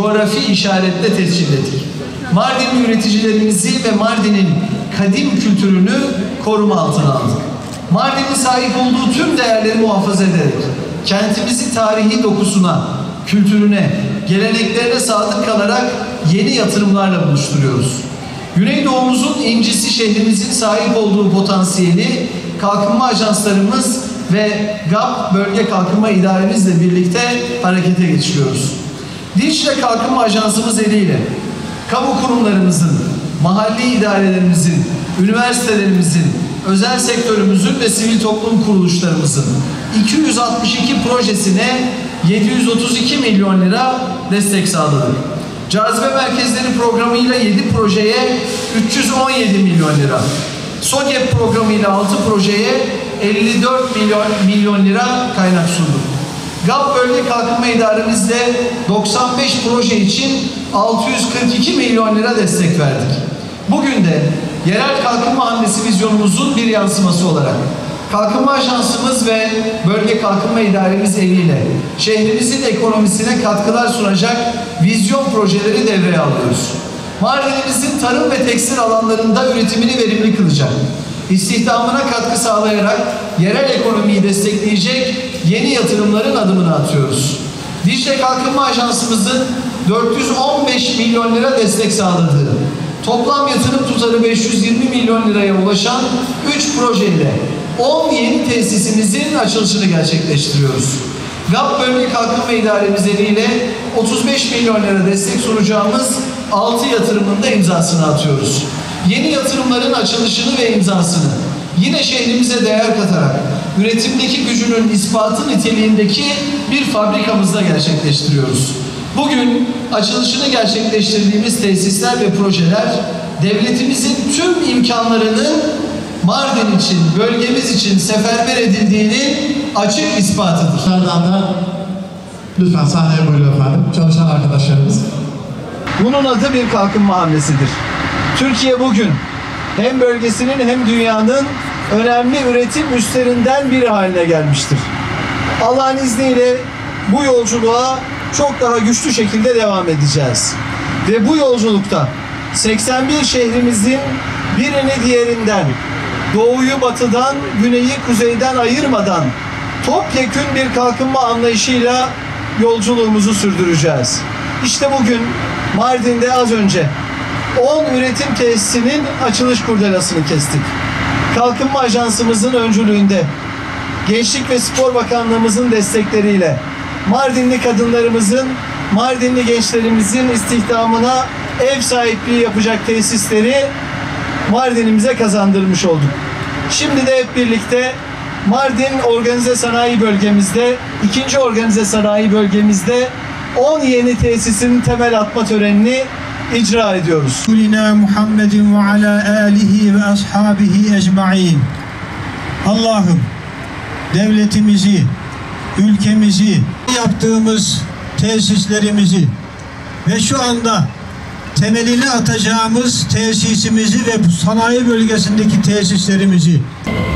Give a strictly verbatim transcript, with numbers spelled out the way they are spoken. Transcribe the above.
coğrafi işaretle tescil ettik. Mardinli üreticilerimizi ve Mardin'in kadim kültürünü koruma altına aldık. Mardin'in sahip olduğu tüm değerleri muhafaza ederek kentimizi tarihi dokusuna, kültürüne, geleneklerine sadık kalarak yeni yatırımlarla buluşturuyoruz. Güneydoğumuzun incisi şehrimizin sahip olduğu potansiyeli kalkınma ajanslarımız ve G A P Bölge Kalkınma İdaremizle birlikte harekete geçiriyoruz. Dicle Kalkınma Ajansımız eliyle kamu kurumlarımızın, mahalli idarelerimizin, üniversitelerimizin, özel sektörümüzün ve sivil toplum kuruluşlarımızın iki yüz altmış iki projesine yedi yüz otuz iki milyon lira destek sağladık. Cazibe merkezleri programıyla yedi projeye üç yüz on yedi milyon lira, SOGEP programıyla altı projeye elli dört milyon lira kaynak sunduk. G A P Bölge Kalkınma İdaremizle doksan beş proje için altı yüz kırk iki milyon lira destek verdik. Bugün de yerel kalkınma hamlesi vizyonumuzun bir yansıması olarak Kalkınma Ajansımız ve Bölge Kalkınma İdaremiz eliyle şehrimizin ekonomisine katkılar sunacak vizyon projeleri devreye alıyoruz. Mardin'imizin tarım ve tekstil alanlarında üretimini verimli kılacak, istihdamına katkı sağlayarak yerel ekonomiyi destekleyecek yeni yatırımların adımını atıyoruz. Dicle Kalkınma Ajansımızın dört yüz on beş milyon lira destek sağladığı, toplam yatırım tutarı beş yüz yirmi milyon liraya ulaşan üç projeyle on yeni tesisimizin açılışını gerçekleştiriyoruz. G A P Bölge Kalkınma İdaremiz eliyle otuz beş milyon lira destek sunacağımız altı yatırımında imzasını atıyoruz. Yeni yatırımların açılışını ve imzasını yine şehrimize değer katarak üretimdeki gücünün ispatı niteliğindeki bir fabrikamızda gerçekleştiriyoruz. Bugün açılışını gerçekleştirdiğimiz tesisler ve projeler devletimizin tüm imkanlarının Mardin için, bölgemiz için seferber edildiğini açık ispatıdır. Dışarıdan da lütfen sahneye buyurun efendim. Çalışan arkadaşlarımız. Bunun adı bir kalkınma hamlesidir. Türkiye bugün hem bölgesinin hem dünyanın önemli üretim üslerinden biri haline gelmiştir. Allah'ın izniyle bu yolculuğa çok daha güçlü şekilde devam edeceğiz. Ve bu yolculukta seksen bir şehrimizin birini diğerinden, doğuyu batıdan, güneyi kuzeyden ayırmadan topyekün bir kalkınma anlayışıyla yolculuğumuzu sürdüreceğiz. İşte bugün Mardin'de az önce on üretim tesisinin açılış kurdelasını kestik. Kalkınma Ajansımızın öncülüğünde, Gençlik ve Spor Bakanlığımızın destekleriyle Mardinli kadınlarımızın, Mardinli gençlerimizin istihdamına ev sahipliği yapacak tesisleri Mardin'imize kazandırmış olduk. Şimdi de hep birlikte Mardin Organize Sanayi Bölgemizde, ikinci Organize Sanayi Bölgemizde on yeni tesisin temel atma törenini icra ediyoruz. Kulina Muhammedin ve ala alihi ve ashabihi ecmaîn. Allah'ım devletimizi, ülkemizi, yaptığımız tesislerimizi ve şu anda temelini atacağımız tesisimizi ve sanayi bölgesindeki tesislerimizi